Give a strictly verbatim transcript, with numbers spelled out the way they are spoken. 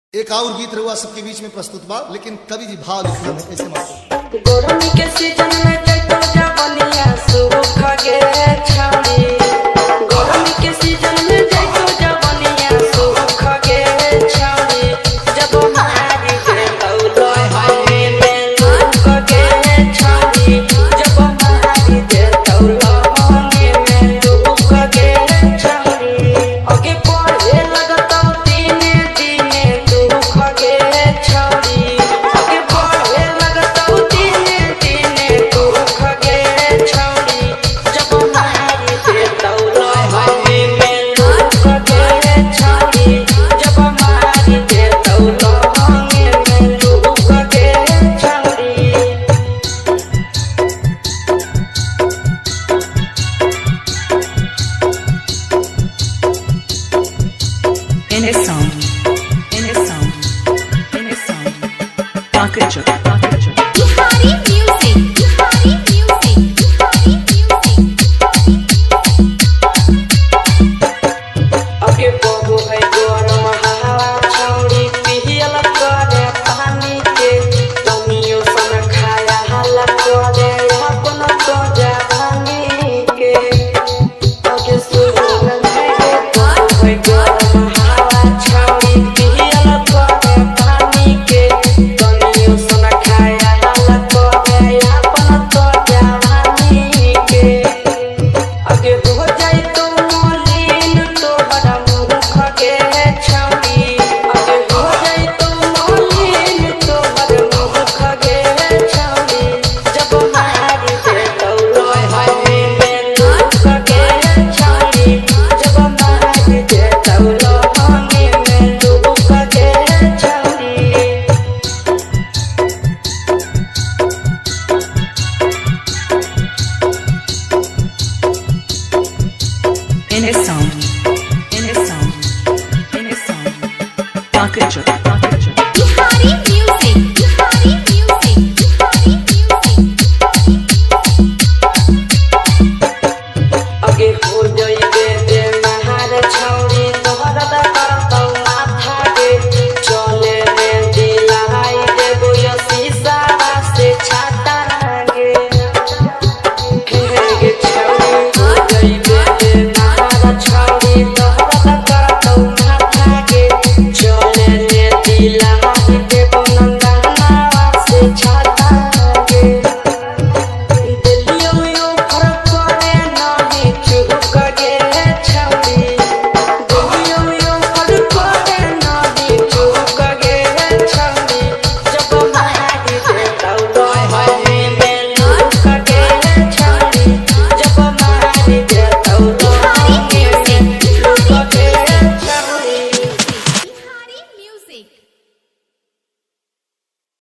एक और गीत रहुआ सबके बीच में प्रस्तुत बा, लेकिन कवि जी भाव लिखना है ऐसे मात्र। गोरमी के सीजन में जैतो जवनिया सुख गे छाड़ी, गोरमी के सीजन में जैतो जवनिया सुख गे छाड़ी, जब मारी दे तौलो हमें में लुक गे छाड़ी, जब मारी दे तौलो हमें में लुक गे छाड़ी, आगे पढ़े लगता दिने दिने दुख गे छाड़ी, आगे पढ़े लगता दिने दिने दुख गे छाड़ी, जब मारी दे तौलो हमें में लुक गे छाड़ी, जब मारी दे तौलो हमें में लुक गे छाड़ी। In his sound, in his sound, in his sound. Package, package. Bihari music, Bihari music, Bihari music. आगे बहू है गरम हवा छौड़ी पियल करे पानी के, तनियो सन खाया हल्ला करे अपन तो जवानी के, आगे सुन है बहू है गरम हवा छौड़ी पियल करे पानी के, तनियो सन खाया हल्ला करे अपन तो जवानी के, आगे हो जाए तो मोलिन तो बड़ा मूर्ख गे छाड़ी, आगे हो जाए तो मोलिन तो बड़ा मूर्ख गे छाड़ी, जब मारी दे तौलो हमें में लुक गे छाड़ी, जब मारी दे तौलो हमें में लुक गे छाड़ी। In his sound, in his sound, in his sound. Package,